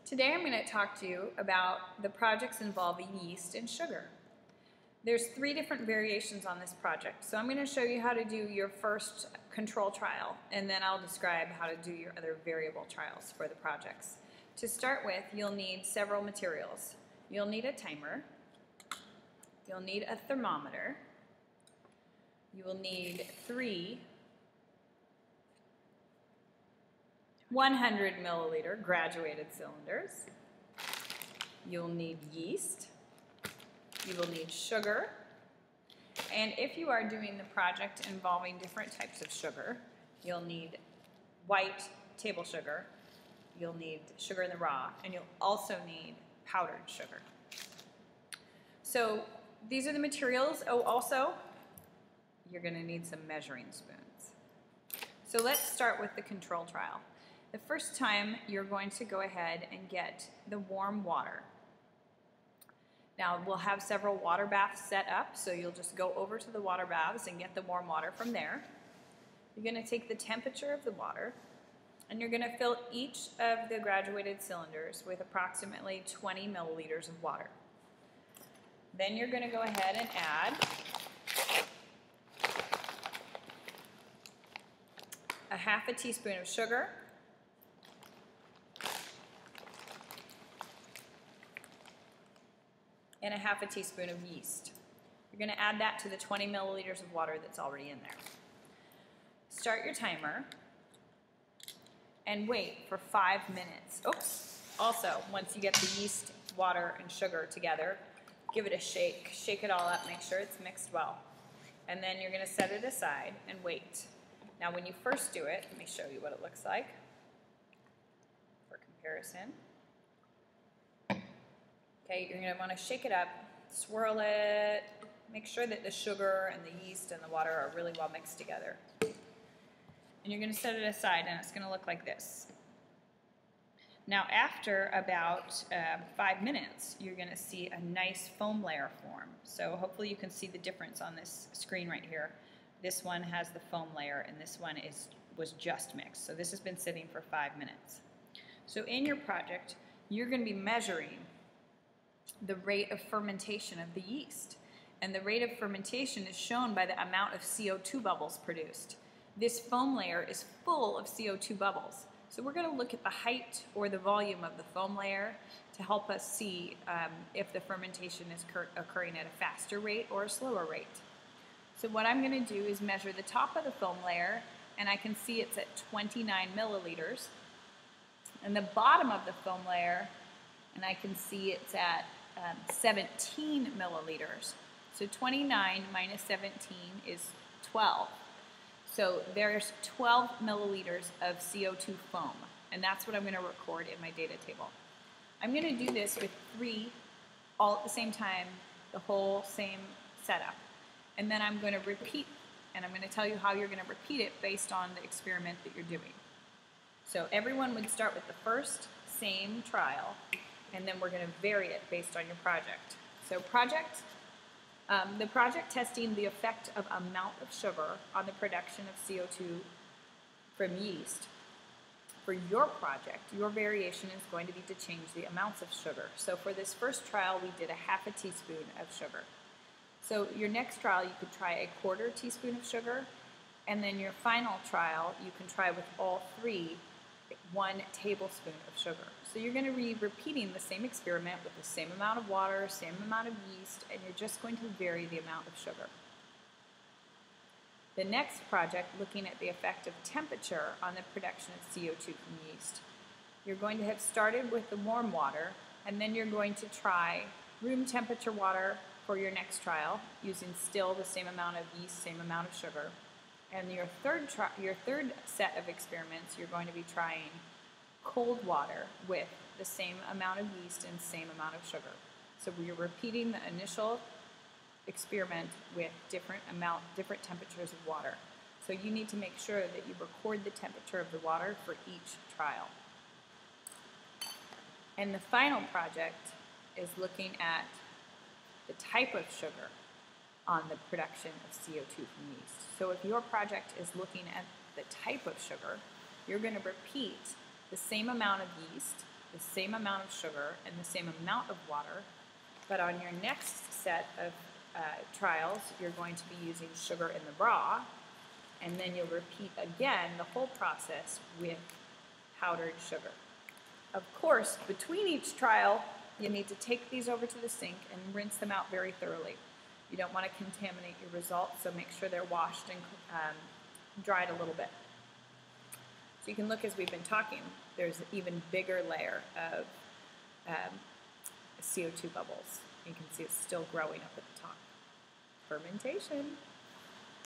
Today I'm going to talk to you about the projects involving yeast and sugar. There's 3 different variations on this project, so I'm going to show you how to do your first control trial, and then I'll describe how to do your other variable trials for the projects. To start with, you'll need several materials. You'll need a timer, you'll need a thermometer, you will need 3 100 milliliter graduated cylinders. You'll need yeast. You will need sugar. And if you are doing the project involving different types of sugar, you'll need white table sugar, you'll need sugar in the raw, and you'll also need powdered sugar. So these are the materials. Oh, also, you're going to need some measuring spoons. So let's start with the control trial. The first time, you're going to go ahead and get the warm water. Now, we'll have several water baths set up, so you'll just go over to the water baths and get the warm water from there. You're going to take the temperature of the water, and you're going to fill each of the graduated cylinders with approximately 20 milliliters of water. Then you're going to go ahead and add a half a teaspoon of sugar, and a half a teaspoon of yeast. You're going to add that to the 20 milliliters of water that's already in there. Start your timer and wait for 5 minutes. Oops. Also, once you get the yeast, water, and sugar together, give it a shake. Shake it all up, make sure it's mixed well. And then you're going to set it aside and wait. Now when you first do it, let me show you what it looks like for comparison. Okay, you're going to want to shake it up, swirl it, make sure that the sugar and the yeast and the water are really well mixed together. And you're going to set it aside, and it's going to look like this. Now after about 5 minutes, you're going to see a nice foam layer form. So hopefully you can see the difference on this screen right here. This one has the foam layer, and this one was just mixed. So this has been sitting for 5 minutes. So in your project, you're going to be measuring the rate of fermentation of the yeast. And the rate of fermentation is shown by the amount of CO2 bubbles produced. This foam layer is full of CO2 bubbles. So we're going to look at the height or the volume of the foam layer to help us see if the fermentation is occurring at a faster rate or a slower rate. So what I'm going to do is measure the top of the foam layer, and I can see it's at 29 milliliters. And the bottom of the foam layer, and I can see it's at 17 milliliters. So 29 minus 17 is 12. So there's 12 milliliters of CO2 foam, and that's what I'm going to record in my data table. I'm going to do this with 3 all at the same time, the whole same setup. And then I'm going to repeat, and I'm going to tell you how you're going to repeat it based on the experiment that you're doing. So everyone would start with the first same trial, and then we're going to vary it based on your project. So the project testing the effect of amount of sugar on the production of CO2 from yeast. For your project, your variation is going to be to change the amounts of sugar. So for this first trial, we did a half a teaspoon of sugar. So your next trial, you could try a 1/4 teaspoon of sugar, and then your final trial, you can try with all 3, 1 tablespoon of sugar. So you're going to be repeating the same experiment with the same amount of water, same amount of yeast, and you're just going to vary the amount of sugar. The next project, looking at the effect of temperature on the production of CO2 from yeast. You're going to have started with the warm water, and then you're going to try room temperature water for your next trial, using still the same amount of yeast, same amount of sugar. And your third set of experiments, you're going to be trying cold water with the same amount of yeast and same amount of sugar. So you're repeating the initial experiment with different temperatures of water. So you need to make sure that you record the temperature of the water for each trial. And the final project is looking at the type of sugar on the production of CO2 from yeast. So if your project is looking at the type of sugar, you're going to repeat the same amount of yeast, the same amount of sugar and the same amount of water, but on your next set of trials, you're going to be using sugar in the raw, and then you'll repeat again the whole process with powdered sugar. Of course, between each trial, you need to take these over to the sink and rinse them out very thoroughly. You don't want to contaminate your results, so make sure they're washed and dried a little bit. So you can look as we've been talking, there's an even bigger layer of CO2 bubbles. You can see it's still growing up at the top. Fermentation.